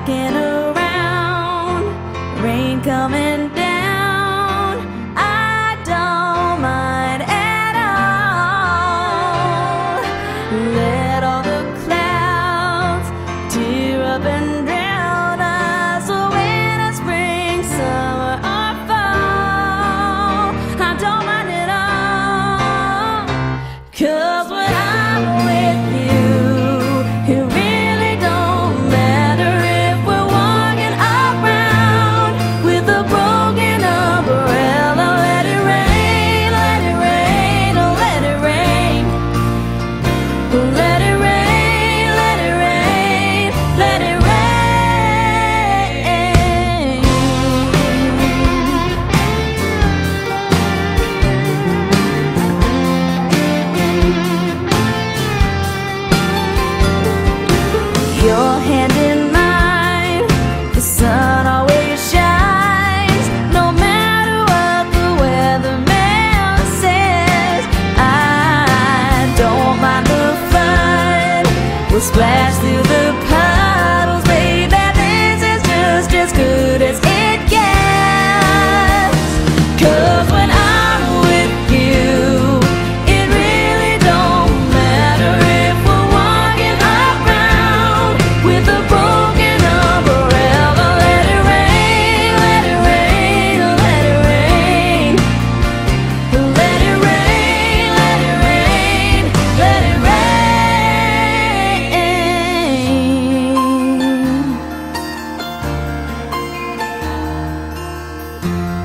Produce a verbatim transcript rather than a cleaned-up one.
walking around, rain coming down, I don't mind at all. Let all the clouds tear up and drown us, winter, spring, summer, or fall. I don't mind at all, 'cause when I'm with you, it really don't matter if we're walking around with a broken umbrella. Let it rain, let it rain, oh let it rain. Let it rain, let it rain, let it rain. Your hand in mine, the sun always shines, no matter what the weatherman says. I don't mind the fun, we'll splash through the puddles, baby. This is just as good as it gets. 'Cause when I'm with you, it really don't matter if we're walking around with a broken umbrella. Let it rain, let it rain, let it rain. Let it rain, let it rain, let it rain.